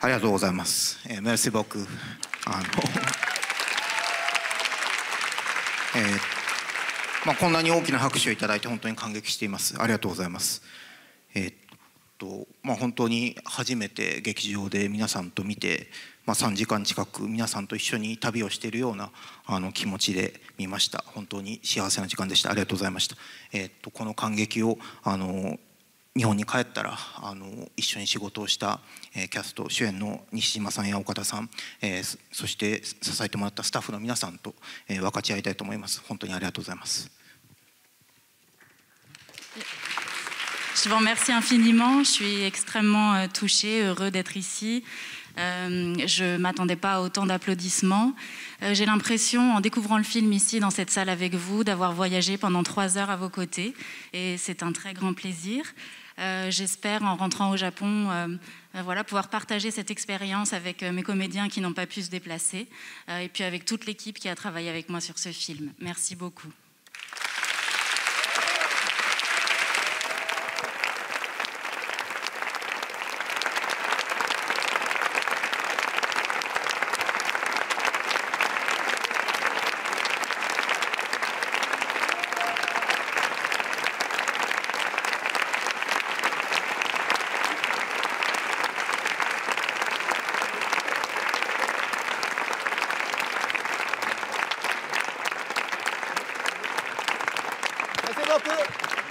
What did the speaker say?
ありがとうございます。Merci beaucoup。こんなに大きな拍手をいただいて本当に感激しています。ありがとうございます。本当に初めて劇場で皆さんと見て、3時間近く皆さんと一緒に旅をしているような気持ちで見ました。本当に幸せな時間でした。ありがとうございました。この感激を日本に帰ったら一緒に仕事をしたキャスト主演の西島さんや岡田さん、そして支えてもらったスタッフの皆さんと分かち合いたいと思います。本当にありがとうございます。 Je vous remercie infiniment. Je suis extrêmement touchée, heureux d'être ici. Je ne m'attendais pas à autant d'applaudissements. J'ai l'impression, en découvrant le film ici, dans cette salle avec vous, d'avoir voyagé pendant 3 heures à vos côtés. Et c'est un très grand plaisir. J'espère, en rentrant au Japon, pouvoir partager cette expérience avec mes comédiens qui n'ont pas pu se déplacer. Et puis avec toute l'équipe qui a travaillé avec moi sur ce film. Merci beaucoup. Merci beaucoup.